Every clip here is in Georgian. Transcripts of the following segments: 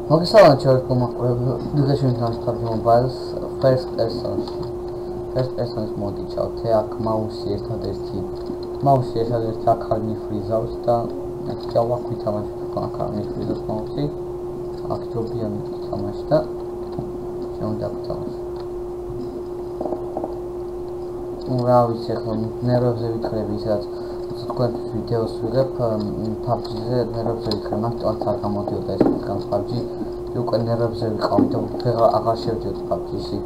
მოგესალმებით ჩვენს მოყოლებს დღეშივე PUBG Mobile's first person mode ჩავთე აქ მაუსი ერთადერთი აქ არ მიფრიზავს და ჭალა ქვითამაშ აქ არ მიფრიზავს მაუსი აქ ჯობია მითამაშ და შემოდა ვთამაშ რა ვიცი ახლა ნერვებზე ვიქრები სადაც თქვენ ვიდეოს ვიღებ PUBG-ზე ნერვებზე ვიქრებ მაგიტომაც არ გამოდიოდა ეს PUBG უკვე ნერვებზე ვიყავი და ვეღარ აღარ შევდიოდი PUBG-ში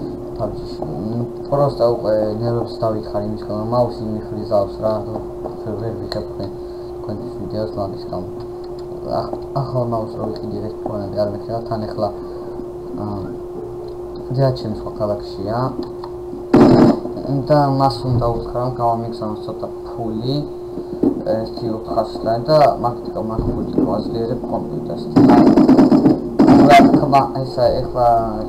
просто უკვე ნერვებს დავიხარი იმის გამო მაუსი მიფრიზავს რა ვერ ვიქებ თქვენ ვიდეოს მაგის გამო ახლა მაუსს რო ვიყიდი ეს პრობლემები არ მექნება თან ახლა ძაჩემ სხვა ქალაქშია და მას უნდა უთხრა გავამიგზავნოს ცოტა ფული ეს 400 და მაგ ვაზლიერებ კომპიუტერს რა თქმა ესა ახლა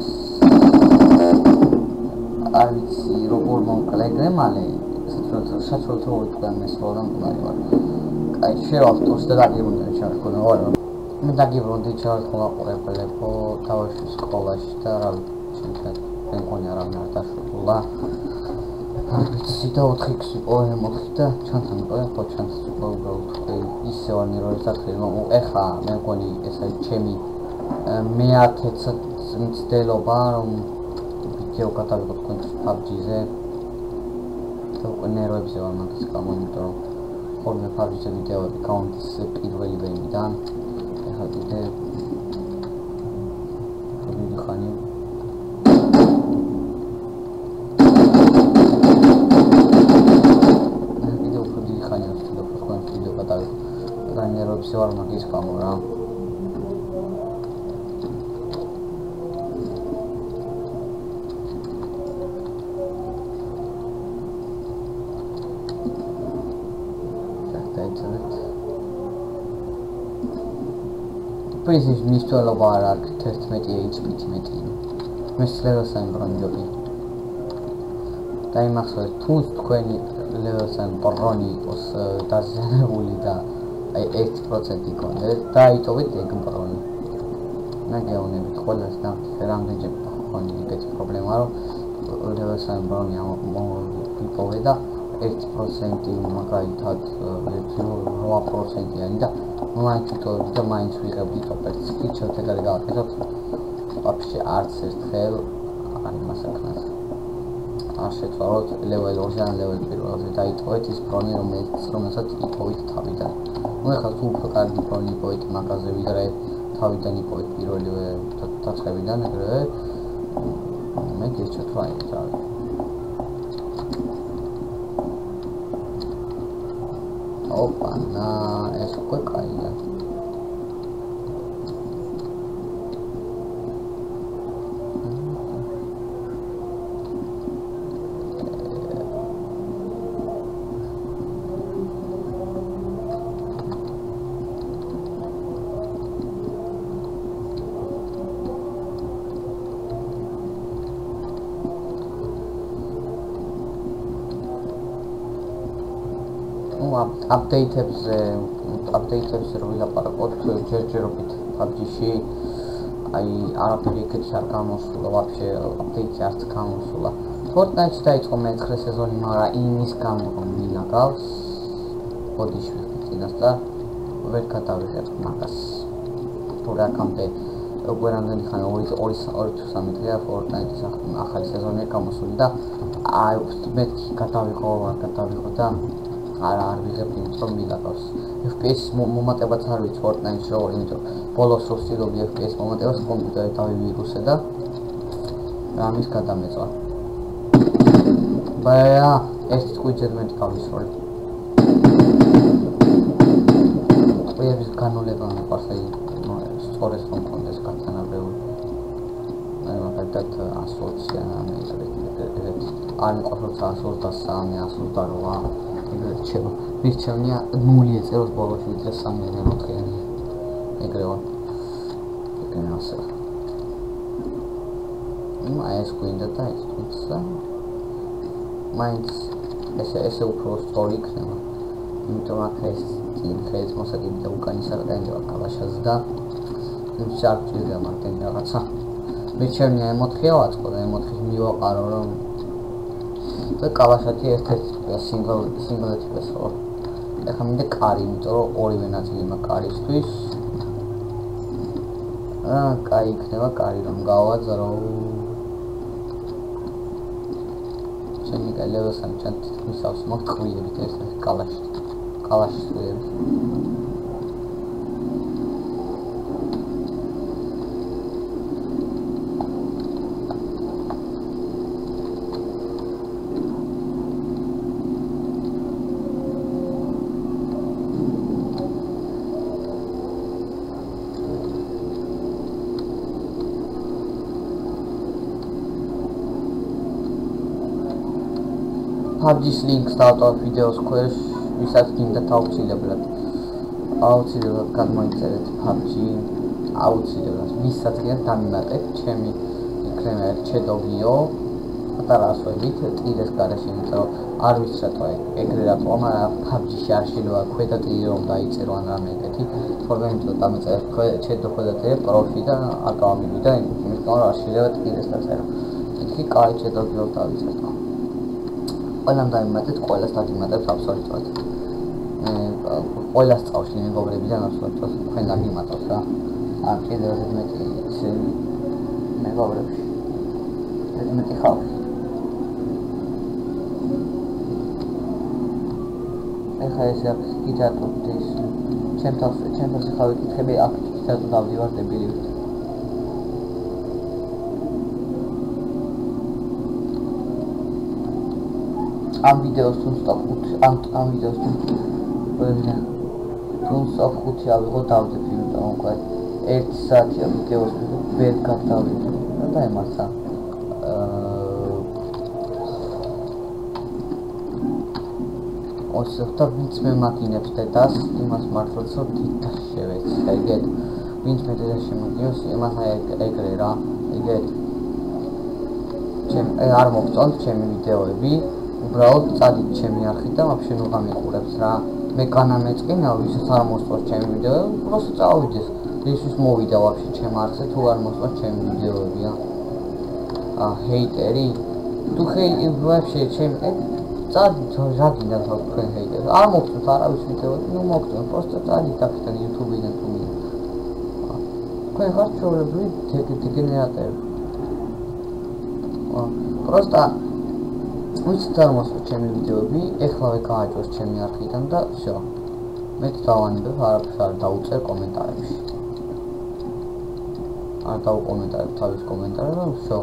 არ ვიცი როგორ მომკლეგრე მალე საჭიროა თქვენ მესვლა მაგრამ აი შევავტოს და დაგიბრუნდე ჩავხონე ვარო მე დაგიბრუნდი ჩავხონე თავში სკოლაში და რა ვიცი მე მგონი არ დაშულა ვიცი და 4x პოემ მოხდა ჩანთან ხო ჩანს უბრალოდ ისე ვანი რო ისახე ეხა მე მგონი ესა ჩემი მეათეც მცდელობა რომ ვიდეო გადავიღოთ თქვენ PUBG-ზე და უკვე ნერვებზე ვარ მაგის გამო იმიტომ რომ ხოლმე PUBG-ზე ვიდეოები გაუნდის პირველი ვეიმიდან ეხა კიდე დიდი ხანი ნერვებზე ვარ მაგის გამო რა პრიზის მისწავლობა არ აქვს 11 HP-ით მეტი მესლევას ამბრონჯობი და იმახსოვს თუ თქვენი ლეველს ამბრონი იყოს დაზიანებული და აი 1% იქონდეს და იტოვეთ ეგ პრონი მე გეუბნებით ყველას და რამდენჯერ ხონი ეგეთი პრობლემა რომ ლეველს ამბრონი იპოვე და 1% მაგალითად 8%-იანი და მაინც იტოვებ და მაინც ვიღებდი ტოპებს ფიჩერს ეგრე გავაკეთებ вообще არც ერთხელ არ იმასაკნას არ შეწვალოთ level 2-ზე ან level 1-ზე დაიტოვეთ ის პრონი რომელსაც იპოვეთ თავიდან ნუ ეხლა თუ უფრო კარგი პრონი იპოვეთ მაგაზე ვიდრე თავიდან იპოვეთ პირველივე დაწყებიდან ეგრევე მე გეჩვენე რა იქნება Опа, на это какая? Update-ებზე რო ვილაპარაკოთ ჯერჯერობით PUBG-ში აი არაფერი ეგეთი არ გამოსულა вообще update-ი არც გამოსულა Fortnite-ში დაიწყო მე-9 სეზონი მაგრამ იმის გამო რომ მინაგავს ბოდიში ვიყიდას და ვერ გადავიღებ მაგას თორე აქამდე უკვე რამდენი ხანი 2-3 დღეა Fortnite-ის ახალი სეზონი გამოსული და აი მეთქი გადავიღო და არ ვიღებ იმით რომ მილაპავს FPS მომატებაც არ ვიცი Fortnite-ში როგორ იმიტომ ბოლოს ვსწრობდი FPS მომატებას კომპიუტერი დავივირუსე და რამის გადამეწვა ბაია ეს ტყვიჯერ მე გავისროლე ტყვიების განულება მიყვარს აი სწორეს რომ კონდეს გათანაბრებული აი მაგალითად 120 ან ეგრეთ არ მიყვარს 123 128 ჩება ვირჩევნია 0 ეწეროს ბოლოში ვიდრე 3-4-იანი ეგრევა ასე აი ეს გვინდა და ეს თუმცა მაინც ესე უფრო სწორი იქნება იმიტომ აქ ეს წინ ხეის მოსაგები და უკანი საკრენდება კალაშას და შარფჭირდა მარტინ რაღაცა მიჩვენია ემოთხია ვაწყო და ემოთხის მივაყარო რომ და კალაშათი ერთ-ერთი სინგლეთია ხო ეხლა მინდა კარი იმიტომ რომ ორივე ნაწილი მაქვს კარისთვის კაი იქნება კარი რომ გავაძრო ჩემი კალევასთან ჩანთ მისავს მაქვს ყვიებით ეს კალაშის ყვიებით PUBG-ს links დავტოვებ ვიდეოს ქვეშ, ვისაც გინდათ აუცილებლად გადმოიწერეთ PUBG, აუცილებლად, ვისაც გინდათ დამიმატეთ, ჩემი იქნება ჩედოგიო, პატარა ასოებით, ტირეს გარეშე, იმიტომ რომ არ ვიცი რატო ეგრე რატო, მაგრამ PUBG-ში არ შეიძლება ქვედა ტირი რომ დაიწერო ან რამე ეგეთი, თორემ იმიტომ დამიწერეთ ჩედო ქვედა ტირი პროფი და არ გავამიგივდა, იმიტომ რომ არ შეიძლება ტირეს დაწერო. იქი კაი ჩედოგიო დავიწერო. ყველამ დაიმატეთ, ყველას დაგიმატებთ აბსოლუტურად. ყველას წავშლი მეგობრებიდან აბსოლუტურად თქვენ დაგიმატოთ რა. ან კიდევ მეტი მეგობრებში. მეტი ხალხი. ეხლა ეს აქვს გიტატურის ჩემთვის ხავი კითხები აქ გიტატუ დავდივარ დებილი. ამ ვიდეოს ამ ვიდეოს თუნსა 5 ავიღო დავდებ იმიტომ რომ 1 საათია ვიდეოს ვერ გადავიდე და ემართა ოსოთა ვინც მე მაგინებს დედას იმას მართლაც რომ თითქოს შევეცი ეგეთ ვინც მე დედას შემოგიოს იმას ეგრე რა ეგეთ არ მოგწონთ ჩემი ვიდეოები უბრალოდ წადით ჩემი არხით და ვაფშე ნუ გამიყურებს რა მე განამეწყინა ვისაც არ მოსწონს ჩემი ვიდეო უბრალოდ წავიდეს ისიც მოვიდა ვაფშე ჩემ არხზე თუ არ მოსწონს ჩემი ვიდეოები ჰეიტერი თუ ვაფშე ჩემ წადით რა გინდა თქვენ ჰეიტერი არ მოგწონს არავის ვიდეოები ნუ მოგწონს პროსტა წადით აქედან YouTube-დან თუ მინდა თქვენ ხართ ჩვეულებრივი დეგენერატორები პროსტა ვისაც არ მოსწონს ჩემი ვიდეოები, ეხლავე გააჭროს ჩემი არხიდან და всё. მეც დავანებებ არაფერს არ დავუწერ კომენტარებში. არ დავკომენტარებ თავის კომენტარებს და всё.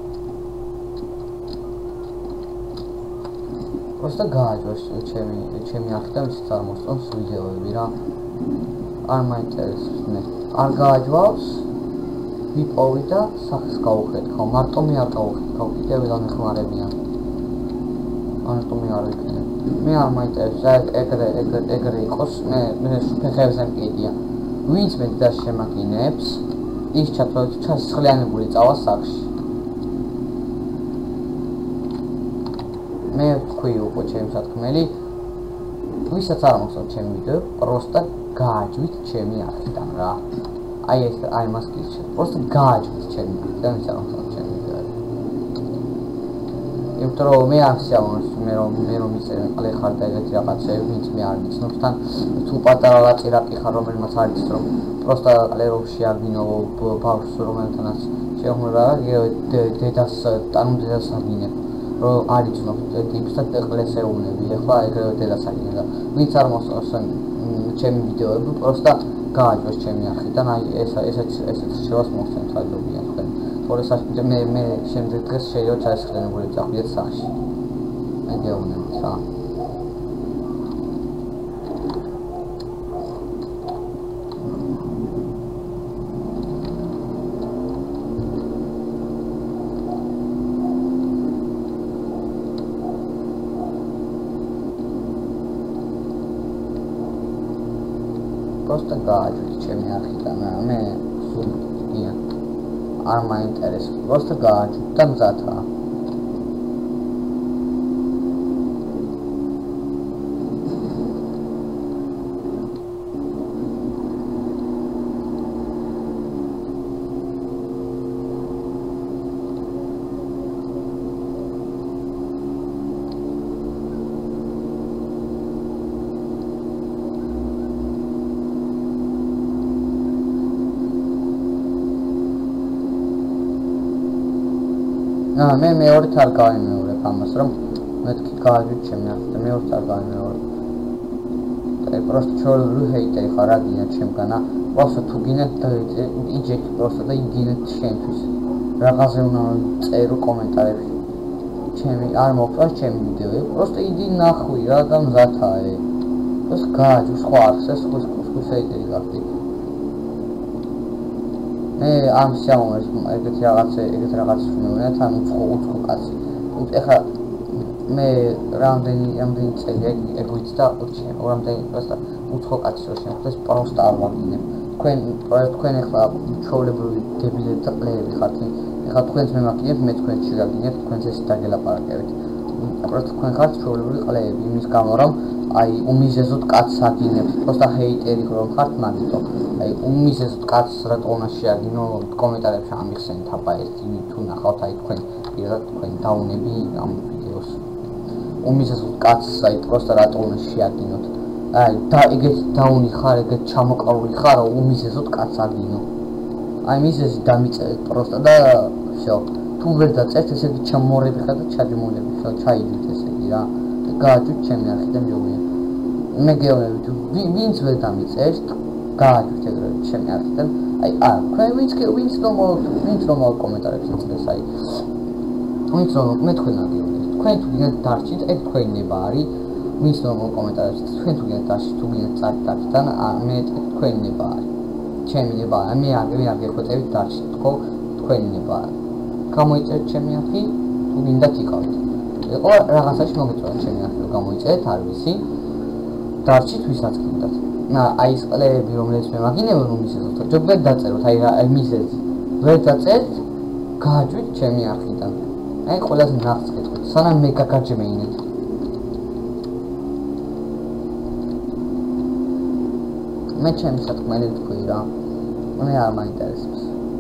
просто გააჭროს ჩემი არხიდან ვისაც არ მოსწონს ვიდეოები რა. არ მაინტერესებს მე. არ გააჭრავს ვიპოვი და სახეს გავუხედავ. მარტო მე არ გავუხედავ, კიდევ დამეხმარებიან. ანატომია არ იქნება. მე არ მაინტერესებს ეგრე იყოს, მე ფეხებზე მკიდია. ვინც მე და შემაგინებს, ის ჩასხლიანებული წავა სახში. მე ვთქვი უკვე ჩემს სათქმელი, ვისაც არ მოსწონს ჩემი ვიდეო, პროსტა გააჯვით ჩემი არხიდან რა. აი ეს აი მას გიჩვენე. პროსტა გააჯვით ჩემი არხიდან, ვისაც არ მოსწონს ჩემი ვიდეო. იმიტომ რომ მე არ შეავონს მე რომ ისე ყლე ხარ და ეგეთი რაღაცები ვინც მე არ ვიცნობ თან თუ პატარა ლაწირაკი ხარ რომელმაც არ იცის რომ პროსტა ყლე რომ შეაგინო ბავშვს რომელთანაც შეეხმარა დედას აგინებ რომ არ იცნობ ტიპსა და ყლეს ეუნები ეხლა ეგრევე დედას აგინებ და ვინც არ მოსწონს ჩემი ვიდეოები პროსტა გააჭროს ჩემი არხიდან აი ესეც შევას მოხსენთ აჯობია თქვენ თორე საჭირო მე შემდეგ დღეს შეიძლება ჩასხლიანებული წავიდეთ სახში მე გეუბნებით რა просто გააჭრით ჩემი არხიდან მე სულ არ მაინტერესებს просто გააჭრით და მზადაა მე მეორედ არ გავიმეორებ ამას, რომ მეთქი გააჯვით ჩემი ახლა მეორედ არ გავიმეორებ. Просто ჩორლი ჰეიტერი ხარ რა გინდა ჩემგანა. Просто თუ გინდათ იჯექი просто და იგინეთ შენთვის. Რაღაცე უნდა წერო კომენტარებში. ჩემი არ მოგწონს ჩემი ვიდეოები. Просто იდი ნახვი რა და მზათაე. Просто გააჯვი სხვა არხს ხუს ჰეიტერი გახდი. მე ამ სიამოვნებს ეგეთ რაღაც ვიმეორე თან უცხო კაცი. ეხლა მე რამდენი წელი ეგოიც და რამდენი პროსტა უცხო კაცი რო შემოხდეს პროსტა არ ვაგინებ. თქვენ ეხლა ჩოვლებრივი დებილები და ყლეები ხართ. ეხლა თქვენს მე მაგინებ, მე თქვენს შეგაგინებ, თქვენს ეს დაგელაპარაკებით. პროსტა თქვენ ხართ ჩოვლებრივი ყლეები იმის გამო რომ აი უმიზეზოდ კაცს აგინებთ. პროსტა ჰეიტერი რომ ხართ მაგითო. აი უმიზეზოდ კაცს რატო უნდა შეაგინო კომენტარებში ამიხსენით აბა ერთი თუ ნახავთ აი თქვენ პირადად თქვენ დაუნები ამ ვიდეოს. უმიზეზოდ კაცს აი პროსტა რატო უნდა შეაგინოთ. აი და ეგეთ დაუნი ხარ, ეგეთ ჩამოყარული ხარ, უმიზეზოდ კაცს აგინო. აი მიზეზი დამიწერეთ პროსტა და всё. თუ ვერ დაწერთ ესე იგი ჩამორები ხარ და ჩაჯმულები, всё, ჩაიდით ესე იგი რა. გააჯვით ჩემი არხი და მჯობია. მე გეუბნები თუ ვინც ვერ დამიწერს, გააჯვით ეგრევე ჩემი არხიდან. აი არა, თქვენ ვინც რომ კომენტარებში წერს აი. ვინც რომ მე თქვენ აგიობთ. თქვენ თუ გინდათ დარჩით, ეგ თქვენი ნება არის. ვინც რომ კომენტარებში თქვენ თუ გინდათ დარჩით, თუ გინდათ წარდაკიდან, მე თქვენი ნება არის. ჩემი ნება არის. მე არ გეხვეწებით დარჩით, თქვენი ნება არის. გამოიწერეთ ჩემი არხი, თუ გინდათ იყავით. იყო რაღაცაში მოგეწონათ ჩემი არხი რომ გამოიწერეთ, არ ვიცი. დარჩით ვისაც გინდათ. აი ეს ყლეები რომელიც მე მაგინებ რომ მიზეზოთ, ჯობია დაწეროთ, აი მიზეზი. ვერ დაწერთ, გააჯვით ჩემი არხიდან. აი ყველაზე ნახს გეტყვით, სანამ მე გაგაჯმეინეთ. მე ჩემი სათქმელი თქვი რა. მე არ მაინტერესებს.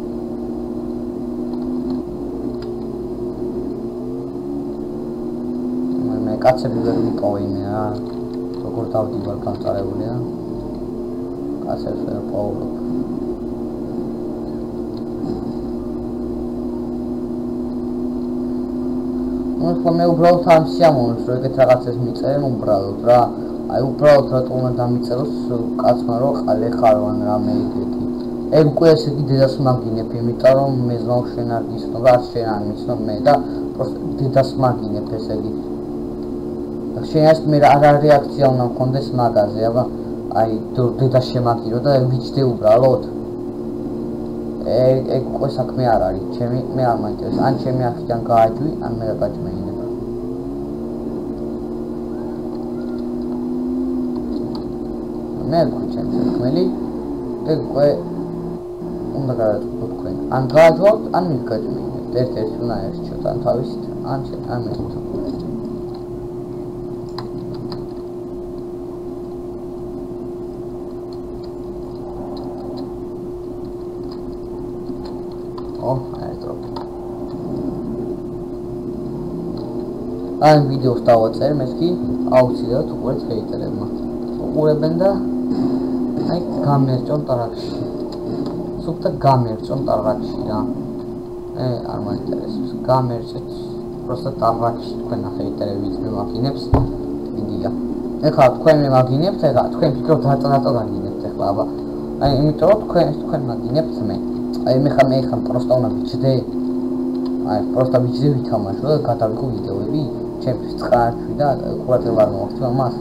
მე კაცები ვერ მიპოვინე რა. როგორ დავდივარ გამწარებულია. კაცებს ვერ პოულობ. მე უბრალოდ ამ სიამოვნებს რომ ეგეთ რაღაცას მიწერენ უბრალოდ რა. აი უბრალოდ რატო უნდა დამიწეროს კაცმა რომ ყალე ხარ ან რამე ეგეთი. ეგ უკვე ესე იგი დედას მაგინებ, იმიტომ რომ მე ზნავ შენ არ გიცნობ, არ შენ არ მიცნობ მე და просто დედას მაგინებ ესე იგი. შენ ეს მე რა რეაქცია უნდა მქონდეს მაგაზე, აბა აი დედას შემაგირო და ვიჯდე უბრალოდ. ეგ უკვე საქმე არ არის, მე არ მაინტერესებს. ან ჩემი არხიდან გააჯვი, ან მე გაგაჯმეინებ. მე ვქო ჩემი საქმელი, ეგ უკვე უნდა გადაწყვეტო თქვენ. ან გააჯვავთ, ან მიგაჯმეინებთ. ერთ-ერთი უნდა ერჩიოთ, ან თავისით, ან მე. Am video stau țări, meschi, auxiliat, uqurეთ ჰეიტერებმა. უყურებენ და აი გამერჭონ ტარაკში. სუფთა გამერჭონ ტარაკში რა. არ მაინტერესებს. გამერჭეთ просто ტარაკში თქვენ ჰეიტერები მე მაგინებს. იდია. ეხლა თქვენ მე მაგინებთ, ეხლა თქვენ ფიქრობთ რატო გაგინებთ ეხლა, აბა. აი იმიტომ რომ თქვენ მაგინებთ მე. აი მე ხარ просто უნდა ვიჩდე. აი просто ვიჩდე ვითამაშო და გადავიღო ვიდეოები. ჩემთვის წყარში და ყურადღება არ მოვაქცევ მას.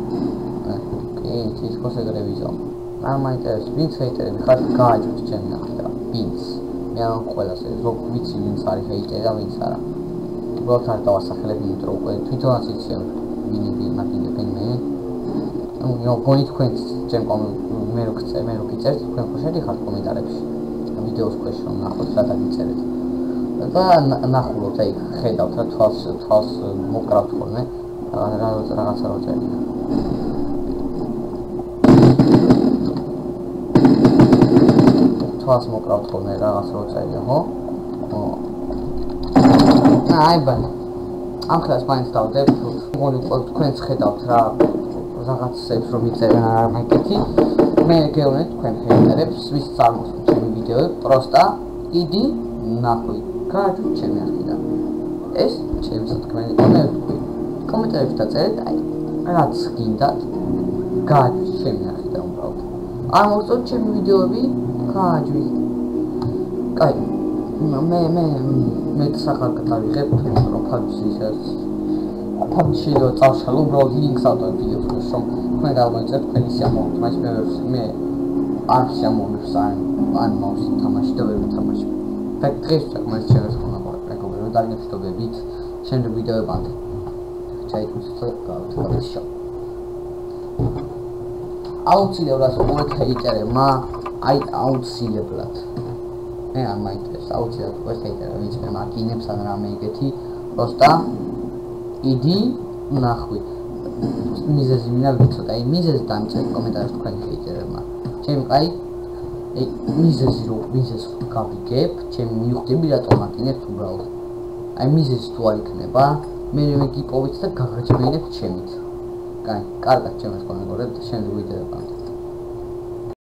ის ხოს ეგრე ვიზო. არ მაინტერესებს, ვინც ჰეიტერები ხარ, გააჯვით ჩემი ახლა. ვინც. მე არ ყველას ზოგ ვიცი ვინც არის ჰეიტერი და ვინც არა. უბრალოდ არ დავასახელებ, იმიტომ რომ უკვე თვითონაც იციან ვინები მაგინებენ მე. ნუ გონით თქვენს ჩემ მე რო გიწერთ, თქვენ ხო შედიხართ კომენტარებში. ვიდეოს ქვეშ რომ ნახოთ რა დაგიწერეთ. და ნახულობთ აი ხედავთ რა თვალს მოკრავთ ხოლმე რაღაცა რო წერია. თვალს მოკრავთ ხოლმე რაღაც რო წერია, ხო? აი ბან. ამ ხას მაინც დავდებ, მგონი თქვენს ხედავთ რა რაღაცებს რომ იწერენ არ მაგეთი. მე გეუბნეთ თქვენ ჰეიტერებს, ვის წარმოსთ ჩემი ვიდეოები, პროსტა იდი ნახვი. გააჯვით ჩემი არხიდან. ეს ჩემს თქვენი კომენტარი კომენტარებში დაწერეთ აი რაც გინდათ გააჩვით ჩემი ნახე და უბრალოდ არ მოგწონთ ჩემი ვიდეოები გააჩვით კაი მე სახალხად ვიღებ რომ PUBG-ში რო წავშალო უბრალოდ ლინკს ავდო ვიდეოს რომ თქვენ დავმოიწევთ თქვენი სიამოვნებით მას მე არ სიამოვნებს ან მოვსი თამაში და ვერ ვთამაში ფაქტ დღეს საკმაოდ შეიძლება მეგობრებო რომ დაგემშვიდობებით შემდეგ ვიდეოებამდე ჩაიქცეთ გავთ შო აუცილებლად უბრალოდ ჰეიტერებმა აი აუცილებლად მე არ მაინტერესებს აუცილებლად უბრალოდ ჰეიტერები ვინც მე მაკინებს ან რამე ეგეთი პროსტა იდი ნახვი მიზეზი მინდა ვიცოდე აი მიზეზი დამწერეთ კომენტარებში თქვენი ჰეიტერებმა ჩემი აი მიზეზი რო მიზეზს გავიგებ ჩემი მივხვდები რატომ მაკინებთ უბრალოდ აი მიზეზი თუ არ იქნება მე მეგიპოვით და გაგაჩვენებთ ჩემით კაი კარგად ჩემს კონტროლებს და შემდეგ ვიდეოებამდე